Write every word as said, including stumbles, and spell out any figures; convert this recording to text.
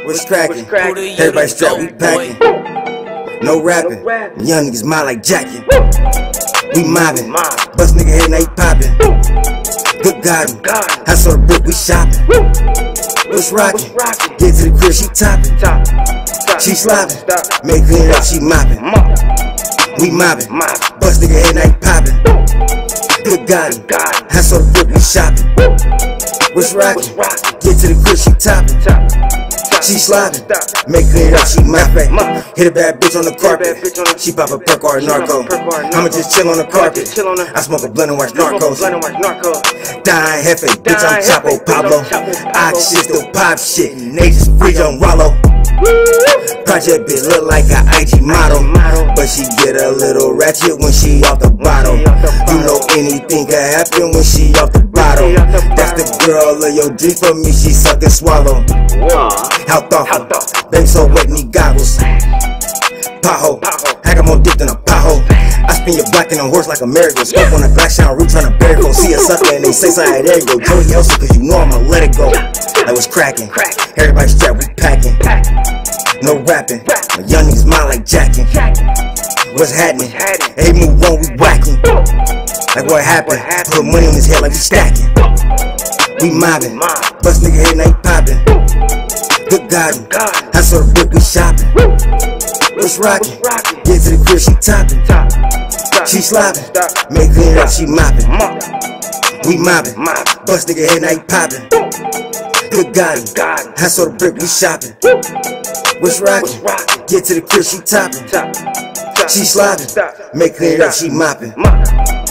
What's cracking? Everybody strapped, we packing. No rapping. Young niggas mind like Jackie. We mobbing. Bust nigga head and they popping. Good garden. I saw the brick, we shopping. What's rocking? Get to the crib, she topping. She slobbing. Make clean up, she mopping. We mobbing. Bust nigga head and they popping. Good garden. I saw the brick, we shopping. What's rocking? Get to the crib, she topping. She slobbing. Make clean up, she mopping. Hit a bad bitch on the carpet. She pop a perk or a narco. I'ma just chill on the carpet. I smoke a blunt and watch Narcos. Dying hefe, bitch, I'm Chapo Pablo. Ox shit, still pop shit. They just freeze on Rollo. Project bitch look like a I G model, but she get a little ratchet when she off the bottle. You know anything can happen when she off the bottle. That's the girl of your dreams for me, she suck and swallow. How thoughtful, baby so wet, need goggles. Pothole, I got more dick than a pothole. I spin your block in a horse like a merry-go. Scope on a glass shine root tryna bury go. See a sucker and they say sorry, there you go. Joey Elsa, cause you know I'ma let it go. That was cracking. Everybody strapped, we packing. No rapping. My young niggas mind like Jacking. What's happening? Hey, move on, we whacking. Like what happened? Put money on his head like we stacking. We mobbing. Bust nigga head and they popping. Good garden. I saw the brick, we shopping. What's rocking? Get to the crib, she topping. She slobbing. Make clean up, she mopping. We mobbing. Bust nigga head and they popping. Good garden. I saw the brick, we shopping. What's rocking? Get to the crib, she topping. She slobbing. Make clean up, she mopping.